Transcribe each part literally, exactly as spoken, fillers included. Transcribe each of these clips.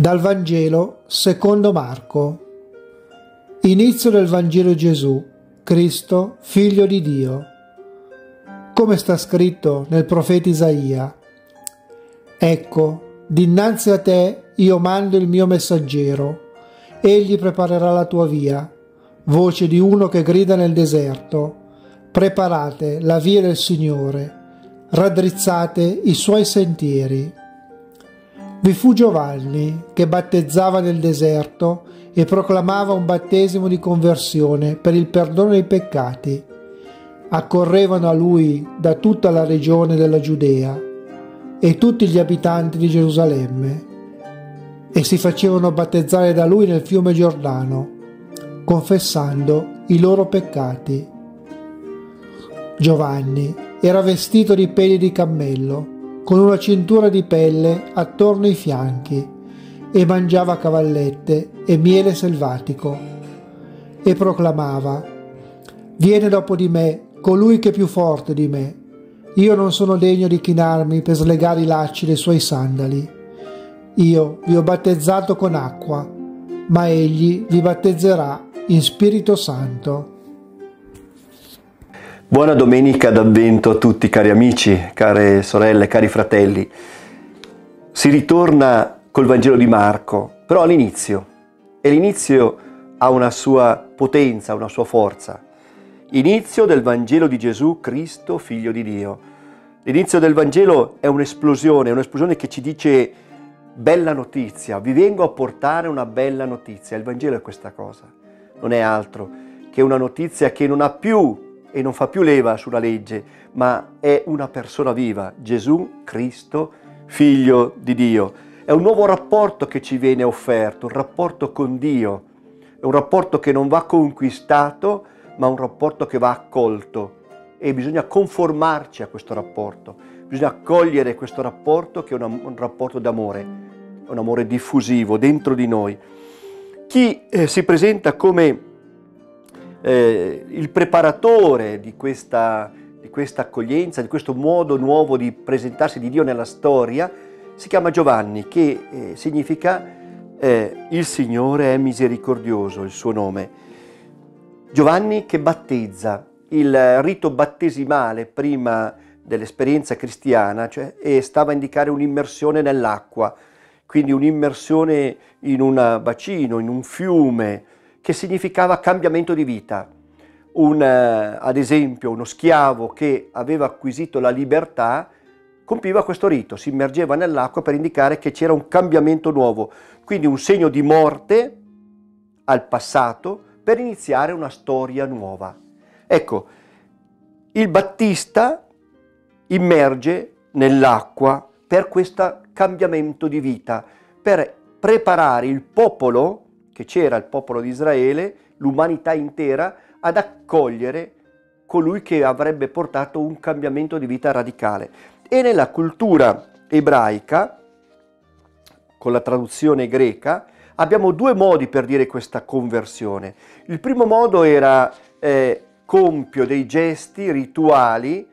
Dal Vangelo secondo Marco. Inizio del Vangelo Gesù, Cristo, Figlio di Dio. Come sta scritto nel profeta Isaia: Ecco, dinanzi a te io mando il mio messaggero, egli preparerà la tua via. Voce di uno che grida nel deserto: preparate la via del Signore, raddrizzate i suoi sentieri. Vi fu Giovanni che battezzava nel deserto e proclamava un battesimo di conversione per il perdono dei peccati. Accorrevano a lui da tutta la regione della Giudea e tutti gli abitanti di Gerusalemme, e si facevano battezzare da lui nel fiume Giordano, confessando i loro peccati. Giovanni era vestito di peli di cammello, con una cintura di pelle attorno ai fianchi, e mangiava cavallette e miele selvatico, e proclamava: viene dopo di me colui che è più forte di me, io non sono degno di chinarmi per slegare i lacci dei suoi sandali. Io vi ho battezzato con acqua, ma egli vi battezzerà in Spirito Santo. Buona domenica d'Avvento a tutti, cari amici, care sorelle, cari fratelli. Si ritorna col Vangelo di Marco, però all'inizio, e l'inizio ha una sua potenza, una sua forza. Inizio del Vangelo di Gesù Cristo, Figlio di Dio. L'inizio del Vangelo è un'esplosione, un'esplosione che ci dice: bella notizia, vi vengo a portare una bella notizia. Il Vangelo è questa cosa, non è altro che una notizia che non ha più e non fa più leva sulla legge, ma è una persona viva, Gesù Cristo, Figlio di Dio. È un nuovo rapporto che ci viene offerto, un rapporto con Dio. È un rapporto che non va conquistato, ma un rapporto che va accolto. E bisogna conformarci a questo rapporto, bisogna accogliere questo rapporto che è una, un rapporto d'amore, un amore diffusivo dentro di noi. Chi eh, si presenta come Eh, il preparatore di questa, di questa accoglienza, di questo modo nuovo di presentarsi di Dio nella storia, si chiama Giovanni, che eh, significa eh, il Signore è misericordioso, il suo nome. Giovanni che battezza, il rito battesimale prima dell'esperienza cristiana, cioè, e stava a indicare un'immersione nell'acqua, quindi un'immersione in un bacino, in un fiume, che significava cambiamento di vita. Un, eh, ad esempio, uno schiavo che aveva acquisito la libertà compiva questo rito, si immergeva nell'acqua per indicare che c'era un cambiamento nuovo, quindi un segno di morte al passato per iniziare una storia nuova. Ecco, il Battista immerge nell'acqua per questo cambiamento di vita, per preparare il popolo che c'era, il popolo di Israele, l'umanità intera, ad accogliere colui che avrebbe portato un cambiamento di vita radicale. E nella cultura ebraica, con la traduzione greca, abbiamo due modi per dire questa conversione. Il primo modo era eh, compio dei gesti rituali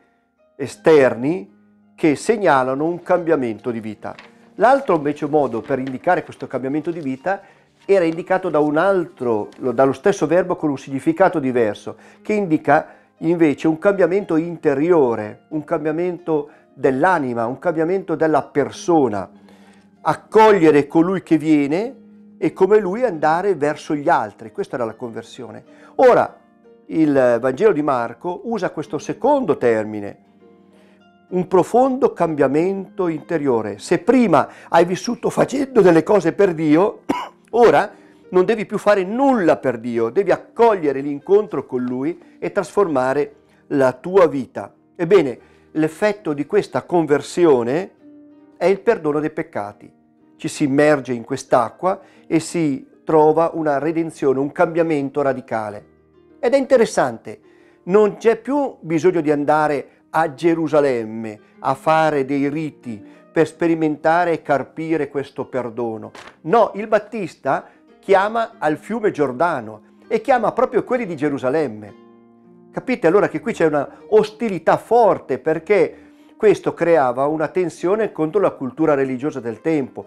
esterni che segnalano un cambiamento di vita. L'altro invece modo per indicare questo cambiamento di vita era indicato da un altro, dallo stesso verbo con un significato diverso, che indica invece un cambiamento interiore, un cambiamento dell'anima, un cambiamento della persona. Accogliere colui che viene e come lui andare verso gli altri. Questa era la conversione. Ora, il Vangelo di Marco usa questo secondo termine, un profondo cambiamento interiore. Se prima hai vissuto facendo delle cose per Dio, ora non devi più fare nulla per Dio, devi accogliere l'incontro con Lui e trasformare la tua vita. Ebbene, l'effetto di questa conversione è il perdono dei peccati. Ci si immerge in quest'acqua e si trova una redenzione, un cambiamento radicale. Ed è interessante, non c'è più bisogno di andare a Gerusalemme a fare dei riti per sperimentare e carpire questo perdono. No, il Battista chiama al fiume Giordano e chiama proprio quelli di Gerusalemme. Capite allora che qui c'è una ostilità forte, perché questo creava una tensione contro la cultura religiosa del tempo.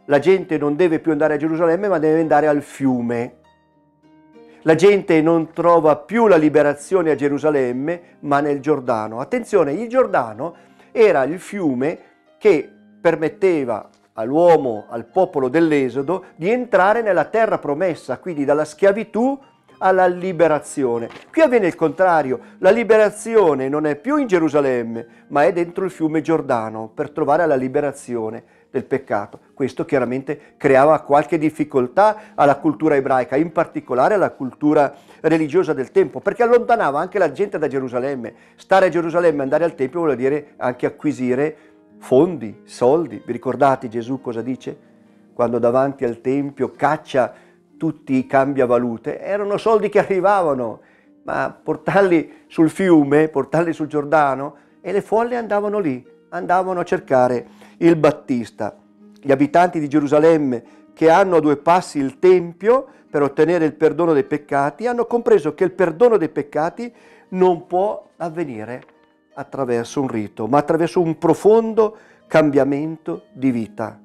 la gente non deve più andare a Gerusalemme, ma deve andare al fiume. La gente non trova più la liberazione a Gerusalemme, ma nel Giordano. Attenzione, il Giordano era il fiume che permetteva all'uomo, al popolo dell'Esodo, di entrare nella terra promessa, quindi dalla schiavitù alla liberazione. Qui avviene il contrario, la liberazione non è più in Gerusalemme, ma è dentro il fiume Giordano, per trovare la liberazione del peccato. Questo chiaramente creava qualche difficoltà alla cultura ebraica, in particolare alla cultura religiosa del tempo, perché allontanava anche la gente da Gerusalemme. Stare a Gerusalemme, andare al Tempio, vuol dire anche acquisire fondi, soldi. Vi ricordate Gesù cosa dice? Quando davanti al Tempio caccia tutti i cambiavalute, erano soldi che arrivavano, ma portarli sul fiume, portarli sul Giordano, e le folle andavano lì, andavano a cercare il Battista. Gli abitanti di Gerusalemme, che hanno a due passi il Tempio per ottenere il perdono dei peccati, hanno compreso che il perdono dei peccati non può avvenire attraverso un rito, ma attraverso un profondo cambiamento di vita.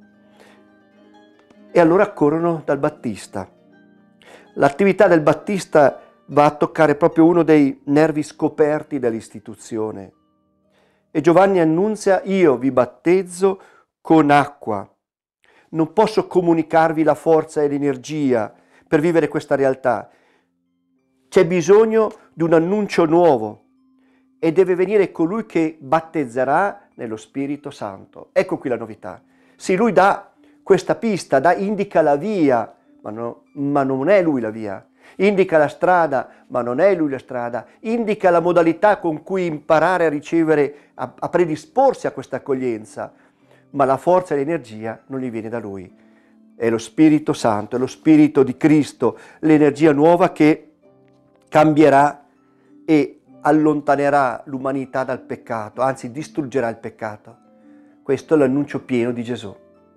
E allora corrono dal Battista. L'attività del Battista va a toccare proprio uno dei nervi scoperti dell'istituzione. E Giovanni annunzia: io vi battezzo con acqua. Non posso comunicarvi la forza e l'energia per vivere questa realtà. C'è bisogno di un annuncio nuovo e deve venire colui che battezzerà nello Spirito Santo. Ecco qui la novità. Sì, lui dà questa pista, dà, indica la via, ma, no, ma non è lui la via. Indica la strada, ma non è lui la strada. Indica la modalità con cui imparare a ricevere, a, a predisporsi a questa accoglienza, ma la forza e l'energia non gli viene da lui. È lo Spirito Santo, è lo Spirito di Cristo, l'energia nuova che cambierà e allontanerà l'umanità dal peccato, anzi distruggerà il peccato. Questo è l'annuncio pieno di Gesù.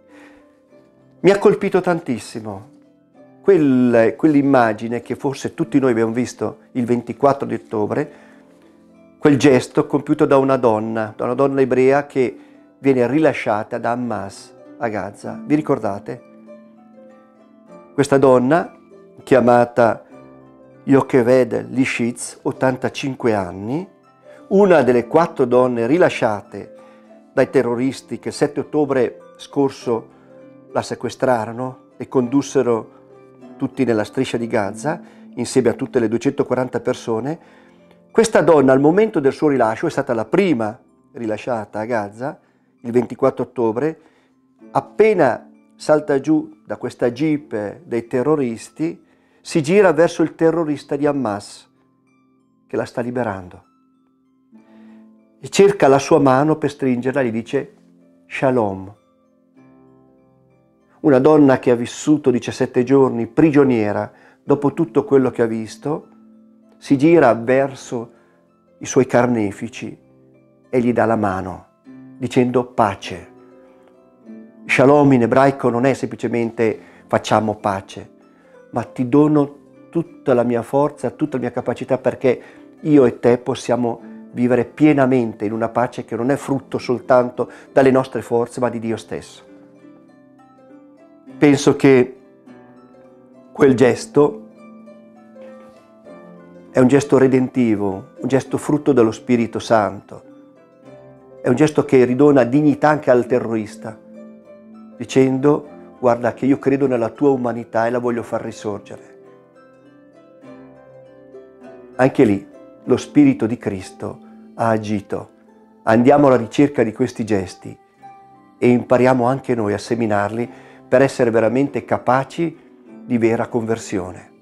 Mi ha colpito tantissimo quel, quell'immagine che forse tutti noi abbiamo visto il ventiquattro di ottobre, quel gesto compiuto da una donna, da una donna ebrea che viene rilasciata da Hamas a Gaza. Vi ricordate? Questa donna, chiamata Yocheved Lishitz, ottantacinque anni, una delle quattro donne rilasciate dai terroristi che il sette ottobre scorso la sequestrarono e condussero tutti nella striscia di Gaza, insieme a tutte le duecentoquaranta persone. Questa donna al momento del suo rilascio è stata la prima rilasciata a Gaza, il ventiquattro ottobre, appena salta giù da questa jeep dei terroristi, si gira verso il terrorista di Hamas che la sta liberando e cerca la sua mano per stringerla e gli dice Shalom. Una donna che ha vissuto diciassette giorni prigioniera dopo tutto quello che ha visto, si gira verso i suoi carnefici e gli dà la mano dicendo pace. Shalom in ebraico non è semplicemente facciamo pace, ma ti dono tutta la mia forza, tutta la mia capacità perché io e te possiamo vivere pienamente in una pace che non è frutto soltanto dalle nostre forze, ma di Dio stesso. Penso che quel gesto è un gesto redentivo, un gesto frutto dello Spirito Santo, è un gesto che ridona dignità anche al terrorista, dicendo guarda che io credo nella tua umanità e la voglio far risorgere. Anche lì lo Spirito di Cristo ha agito. Andiamo alla ricerca di questi gesti e impariamo anche noi a seminarli per essere veramente capaci di vera conversione.